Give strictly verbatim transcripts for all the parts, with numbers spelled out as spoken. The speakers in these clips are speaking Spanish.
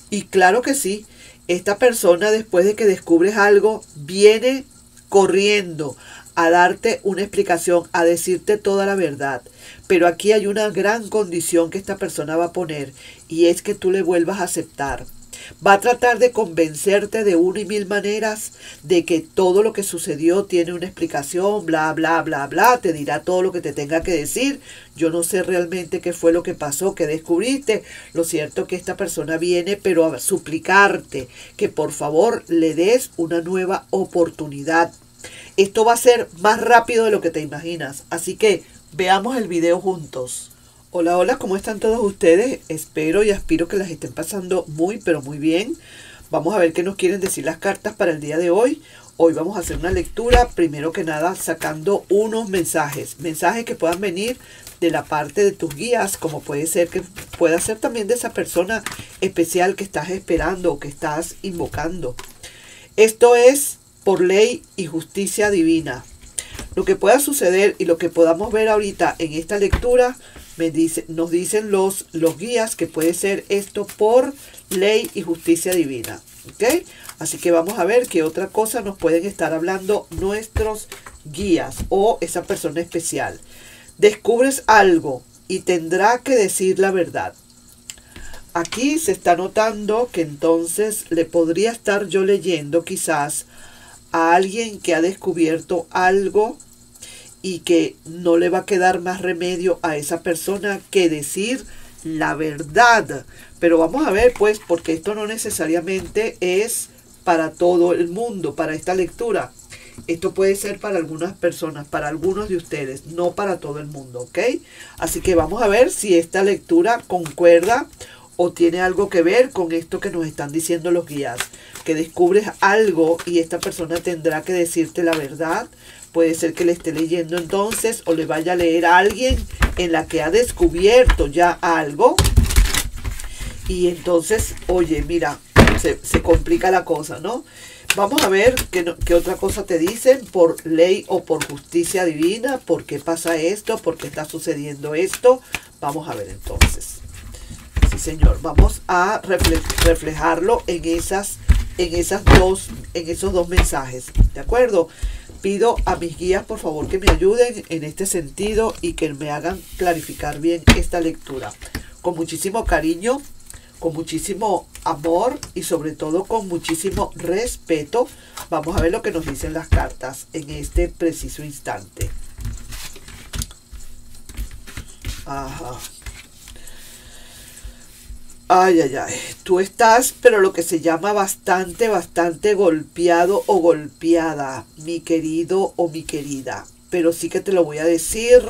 Y claro que sí, esta persona después de que descubres algo, viene corriendo a darte una explicación, a decirte toda la verdad. Pero aquí hay una gran condición que esta persona va a poner y es que tú le vuelvas a aceptar. Va a tratar de convencerte de una y mil maneras de que todo lo que sucedió tiene una explicación, bla, bla, bla, bla. Te dirá todo lo que te tenga que decir. Yo no sé realmente qué fue lo que pasó, qué descubriste. Lo cierto es que esta persona viene, pero a suplicarte que por favor le des una nueva oportunidad. Esto va a ser más rápido de lo que te imaginas. Así que veamos el video juntos. Hola, hola, ¿cómo están todos ustedes? Espero y aspiro que las estén pasando muy, pero muy bien. Vamos a ver qué nos quieren decir las cartas para el día de hoy. Hoy vamos a hacer una lectura, primero que nada, sacando unos mensajes. Mensajes que puedan venir de la parte de tus guías, como puede ser que pueda ser también de esa persona especial que estás esperando o que estás invocando. Esto es por ley y justicia divina. Lo que pueda suceder y lo que podamos ver ahorita en esta lectura, me dice, nos dicen los, los guías que puede ser esto por ley y justicia divina. ¿Ok? Así que vamos a ver qué otra cosa nos pueden estar hablando nuestros guías o esa persona especial. Descubres algo y tendrá que decir la verdad. Aquí se está notando que entonces le podría estar yo leyendo quizás a alguien que ha descubierto algo y que no le va a quedar más remedio a esa persona que decir la verdad. Pero vamos a ver pues, porque esto no necesariamente es para todo el mundo, para esta lectura. Esto puede ser para algunas personas, para algunos de ustedes, no para todo el mundo, ¿ok? Así que vamos a ver si esta lectura concuerda o tiene algo que ver con esto que nos están diciendo los guías. Que descubres algo y esta persona tendrá que decirte la verdad. Puede ser que le esté leyendo entonces o le vaya a leer a alguien en la que ha descubierto ya algo. Y entonces, oye, mira, se, se complica la cosa, ¿no? Vamos a ver qué, no, qué otra cosa te dicen por ley o por justicia divina. ¿Por qué pasa esto? ¿Por qué está sucediendo esto? Vamos a ver entonces. Sí, señor. Vamos a refle reflejarlo en esas, en esas dos, en esos dos mensajes. ¿De acuerdo? Pido a mis guías, por favor, que me ayuden en este sentido y que me hagan clarificar bien esta lectura. Con muchísimo cariño, con muchísimo amor y sobre todo con muchísimo respeto. Vamos a ver lo que nos dicen las cartas en este preciso instante. Ajá. Ay, ay, ay. Tú estás, pero lo que se llama bastante, bastante golpeado o golpeada, mi querido o mi querida. Pero sí que te lo voy a decir.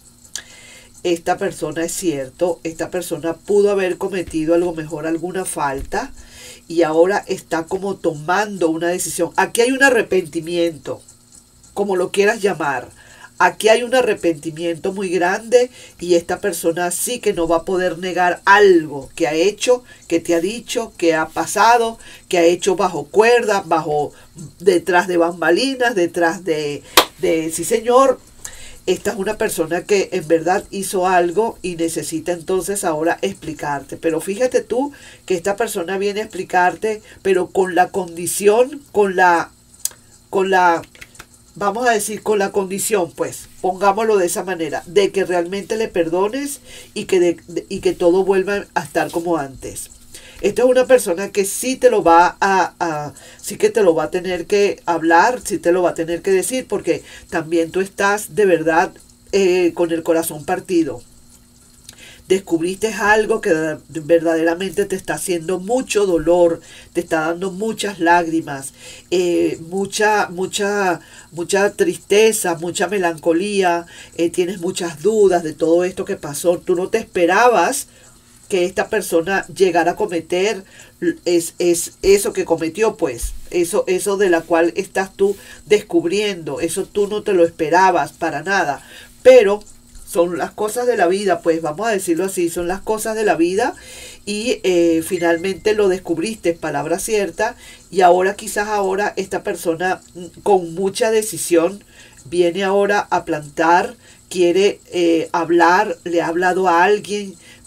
Esta persona es cierto, esta persona pudo haber cometido a lo mejor alguna falta y ahora está como tomando una decisión. Aquí hay un arrepentimiento, como lo quieras llamar. Aquí hay un arrepentimiento muy grande y esta persona sí que no va a poder negar algo que ha hecho, que te ha dicho, que ha pasado, que ha hecho bajo cuerda, bajo, detrás de bambalinas, detrás de, de sí señor. Esta es una persona que en verdad hizo algo y necesita entonces ahora explicarte. Pero fíjate tú que esta persona viene a explicarte, pero con la condición, con la, con la, vamos a decir, con la condición, pues, pongámoslo de esa manera, de que realmente le perdones y que, de, de, y que todo vuelva a estar como antes. Esta es una persona que sí te lo va a, a, sí que te lo va a tener que hablar, sí te lo va a tener que decir, porque también tú estás de verdad eh, con el corazón partido. Descubriste algo que verdaderamente te está haciendo mucho dolor, te está dando muchas lágrimas, eh, mucha, mucha, mucha tristeza, mucha melancolía, eh, tienes muchas dudas de todo esto que pasó. Tú no te esperabas que esta persona llegara a cometer es, es eso que cometió, pues, eso, eso de la cual estás tú descubriendo, eso tú no te lo esperabas para nada, pero son las cosas de la vida, pues vamos a decirlo así, son las cosas de la vida y eh, finalmente lo descubriste, palabra cierta, y ahora quizás ahora esta persona con mucha decisión viene ahora a plantar, quiere eh, hablar, le ha hablado a alguien,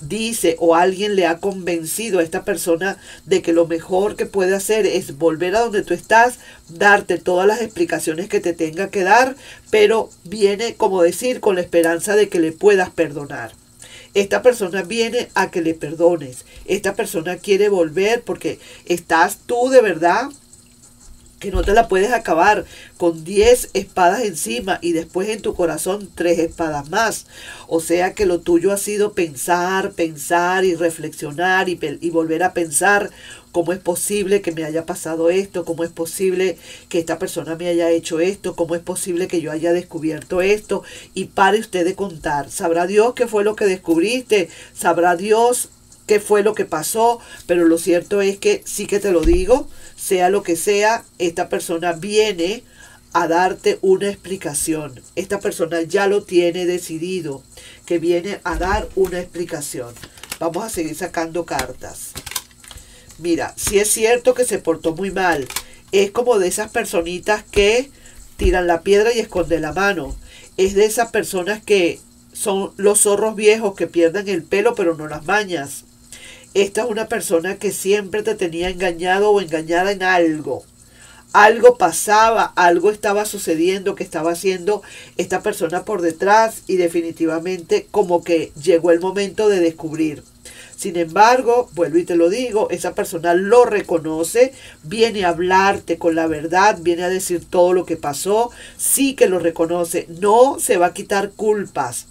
dice o alguien le ha convencido a esta persona de que lo mejor que puede hacer es volver a donde tú estás, darte todas las explicaciones que te tenga que dar, pero viene, como decir, con la esperanza de que le puedas perdonar. Esta persona viene a que le perdones. Esta persona quiere volver porque estás tú de verdad que no te la puedes acabar con diez espadas encima y después en tu corazón tres espadas más. O sea que lo tuyo ha sido pensar, pensar y reflexionar y, y volver a pensar cómo es posible que me haya pasado esto, cómo es posible que esta persona me haya hecho esto, cómo es posible que yo haya descubierto esto. Y pare usted de contar. Sabrá Dios qué fue lo que descubriste, sabrá Dios qué fue lo que pasó, pero lo cierto es que sí que te lo digo, sea lo que sea, esta persona viene a darte una explicación. Esta persona ya lo tiene decidido, que viene a dar una explicación. Vamos a seguir sacando cartas. Mira, si es cierto que se portó muy mal, es como de esas personitas que tiran la piedra y esconden la mano. Es de esas personas que son los zorros viejos que pierden el pelo pero no las mañas. Esta es una persona que siempre te tenía engañado o engañada en algo. Algo pasaba, algo estaba sucediendo que estaba haciendo esta persona por detrás y definitivamente como que llegó el momento de descubrir. Sin embargo, vuelvo y te lo digo, esa persona lo reconoce, viene a hablarte con la verdad, viene a decir todo lo que pasó, sí que lo reconoce, no se va a quitar culpas.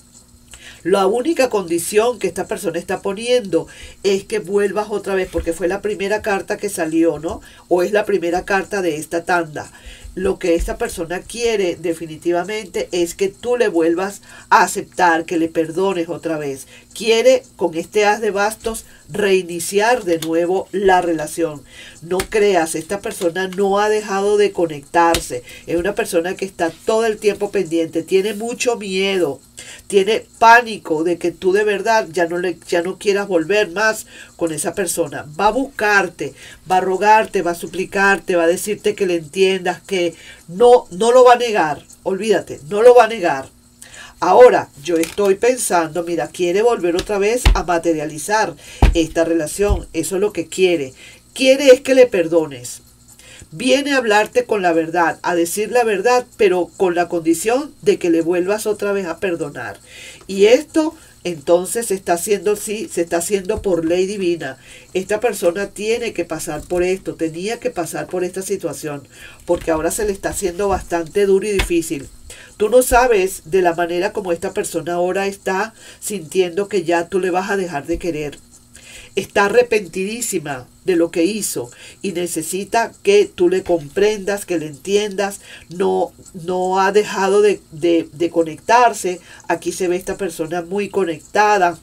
La única condición que esta persona está poniendo es que vuelvas otra vez, porque fue la primera carta que salió, ¿no? O es la primera carta de esta tanda. Lo que esta persona quiere definitivamente es que tú le vuelvas a aceptar, que le perdones otra vez. Quiere, con este as de bastos, reiniciar de nuevo la relación. No creas, esta persona no ha dejado de conectarse. Es una persona que está todo el tiempo pendiente, tiene mucho miedo, tiene pánico de que tú de verdad ya no, le, ya no quieras volver más con esa persona. Va a buscarte, va a rogarte, va a suplicarte, va a decirte que le entiendas, que no, no lo va a negar. Olvídate, no lo va a negar. Ahora, yo estoy pensando, mira, quiere volver otra vez a materializar esta relación. Eso es lo que quiere. Quiere es que le perdones. Viene a hablarte con la verdad, a decir la verdad, pero con la condición de que le vuelvas otra vez a perdonar. Y esto entonces se está haciendo, sí, se está haciendo por ley divina. Esta persona tiene que pasar por esto, tenía que pasar por esta situación, porque ahora se le está haciendo bastante duro y difícil. Tú no sabes de la manera como esta persona ahora está sintiendo que ya tú le vas a dejar de querer. Está arrepentidísima de lo que hizo y necesita que tú le comprendas, que le entiendas. No, no ha dejado de, de, de conectarse. Aquí se ve esta persona muy conectada,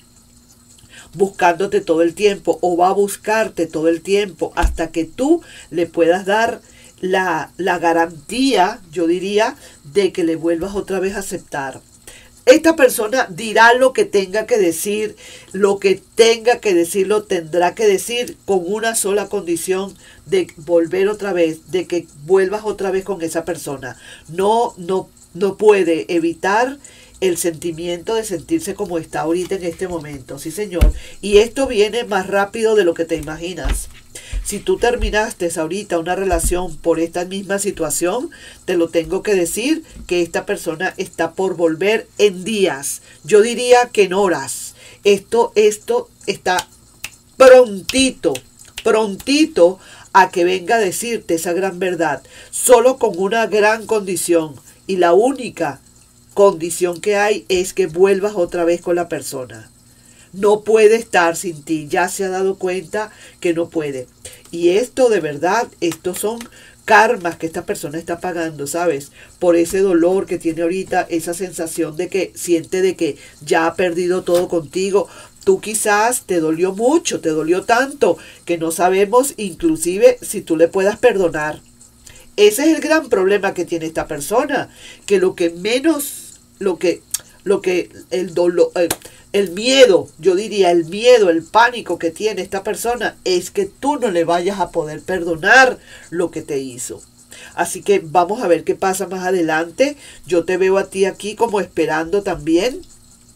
buscándote todo el tiempo, o va a buscarte todo el tiempo hasta que tú le puedas dar la, la garantía, yo diría, de que le vuelvas otra vez a aceptar. Esta persona dirá lo que tenga que decir, lo que tenga que decir lo tendrá que decir con una sola condición de volver otra vez, de que vuelvas otra vez con esa persona. No, no, no puede evitar el sentimiento de sentirse como está ahorita en este momento, sí señor. Y esto viene más rápido de lo que te imaginas. Si tú terminaste ahorita una relación por esta misma situación, te lo tengo que decir que esta persona está por volver en días. Yo diría que en horas. Esto, esto está prontito, prontito a que venga a decirte esa gran verdad. Solo con una gran condición. Y la única condición que hay es que vuelvas otra vez con la persona. No puede estar sin ti, ya se ha dado cuenta que no puede. Y esto de verdad, estos son karmas que esta persona está pagando, ¿sabes? Por ese dolor que tiene ahorita, esa sensación de que siente de que ya ha perdido todo contigo. Tú quizás te dolió mucho, te dolió tanto, que no sabemos inclusive si tú le puedas perdonar. Ese es el gran problema que tiene esta persona, que lo que menos, lo que, lo que, el dolor, eh, el miedo, yo diría el miedo, el pánico que tiene esta persona es que tú no le vayas a poder perdonar lo que te hizo. Así que vamos a ver qué pasa más adelante. Yo te veo a ti aquí como esperando también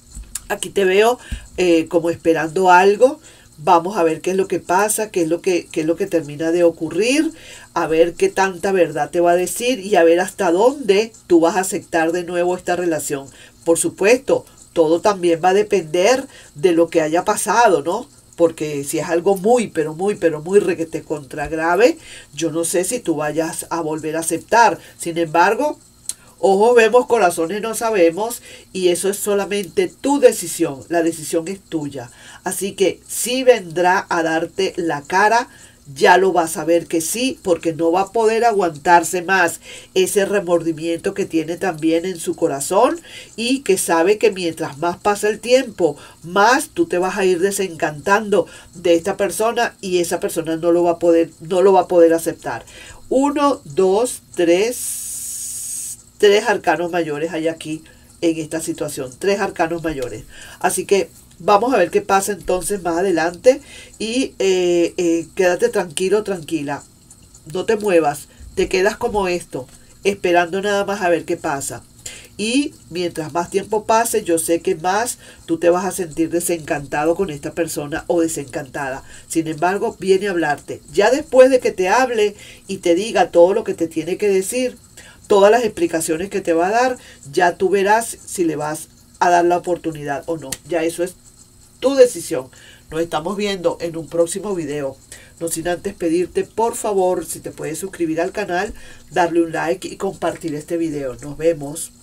Aquí te veo eh, como esperando algo. Vamos a ver qué es lo que pasa, qué es lo que, qué es lo que termina de ocurrir, a ver qué tanta verdad te va a decir y a ver hasta dónde tú vas a aceptar de nuevo esta relación. Por supuesto, todo también va a depender de lo que haya pasado, ¿no? Porque si es algo muy, pero muy, pero muy requete contra grave, yo no sé si tú vayas a volver a aceptar. Sin embargo, ojos vemos, corazones no sabemos, y eso es solamente tu decisión. La decisión es tuya. Así que si vendrá a darte la cara, ya lo vas a ver que sí, porque no va a poder aguantarse más ese remordimiento que tiene también en su corazón y que sabe que mientras más pasa el tiempo, más tú te vas a ir desencantando de esta persona y esa persona no lo va a poder, no lo va a poder aceptar. Uno, dos, tres, tres arcanos mayores hay aquí en esta situación, tres arcanos mayores. Así que vamos a ver qué pasa entonces más adelante y eh, eh, quédate tranquilo, tranquila. No te muevas, te quedas como esto, esperando nada más a ver qué pasa. Y mientras más tiempo pase, yo sé que más tú te vas a sentir desencantado con esta persona o desencantada. Sin embargo, viene a hablarte. Ya después de que te hable y te diga todo lo que te tiene que decir, todas las explicaciones que te va a dar, ya tú verás si le vas a dar la oportunidad o no. Ya eso es tu decisión. Nos estamos viendo en un próximo video. No sin antes pedirte, por favor, si te puedes suscribir al canal, darle un like y compartir este video. Nos vemos.